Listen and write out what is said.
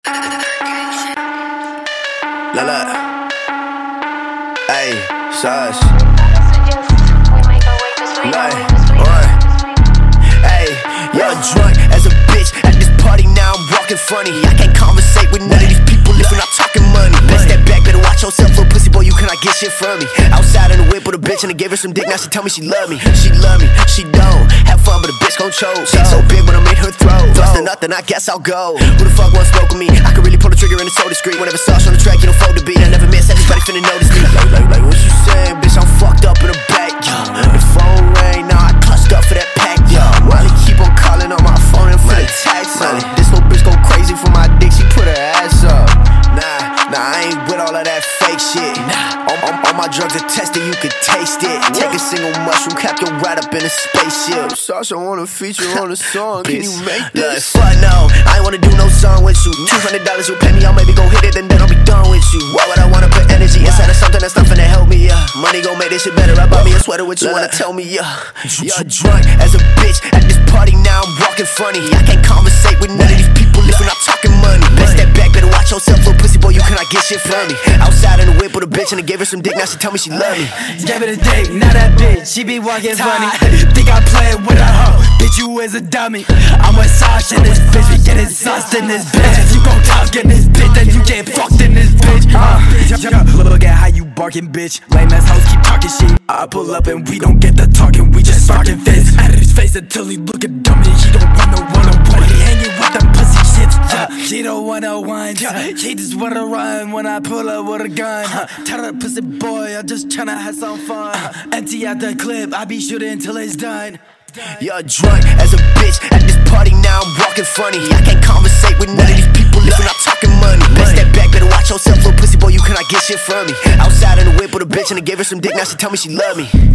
Look, hey, Saush. Hey, you're drunk as a bitch at this party. Now I'm walking funny. I can't conversate with none of these people if we're not talking money. Better step back, better watch yourself, little pussy boy. You cannot get shit from me. Outside in the whip with a bitch and I gave her some dick. Now she tell me she love me. She love me, she don't have fun, but a bitch gon' choke. She's so big when I'm in her throat. Thrust or nothing, I guess I'll go. Who the fuck wants smoke with me? I can really pull the trigger in the so discreet. Whenever Saush on the track, you don't fold the beat. I never miss, everybody finna notice me. Like, what you saying, bitch? I'm fucked up in the back, yo. The phone ring, now I clutched up for that pack, yo. Molly keep on calling on my phone and for the tax on it. This little bitch go crazy for my dick, she put her ass up. Nah, I ain't with all of that fake shit. On my drugs are tested, you can taste it. Take a single mushroom, cap you right up in a spaceship. Saush, I wanna feature on a song, can you make this? Fuck no, I ain't wanna do no song with you. $200 you pay me, I'll maybe go hit it and then I'll be done with you. Why would I wanna put energy inside of something that's not finna help me, Money gon' make this shit better, I bought me a sweater, what you wanna tell me, You're drunk as a bitch at this party, now I'm walking funny. I can't conversate with none of these people if we're not talking money. Better step back, better watch yourself, little pussy boy, you cannot get shit from me. Outside in the whip with a bitch and I gave her some dick, now she tell me she love me. Gave it a dick, now that bitch, she be walking funny. Think I play with a hoe, bitch you is a dummy. I'm with Saush in this bitch, we getting sauced in this bitch. If you gon' talk in this bitch, then you get fucked in this bitch. Look at how you barking, bitch. Lame ass hoes keep talking shit. I pull up and we don't get the talking, we just sparking fists. Out of his face until he looking dummy. He don't want no one-on-one, he hanging with them pussy shits. She don't wanna whine, she just wanna run when I pull up with a gun. Tell that pussy boy, I'm just tryna have some fun. Empty out the clip, I be shooting till it's done. You're drunk as a bitch at this party, now I'm walking funny. I can't conversate with none of these people if we're not talking money. Better step back, better watch yourself, little pussy boy, you cannot get shit from me. Outside in the whip with a bitch and I gave her some dick, now she tell me she love me.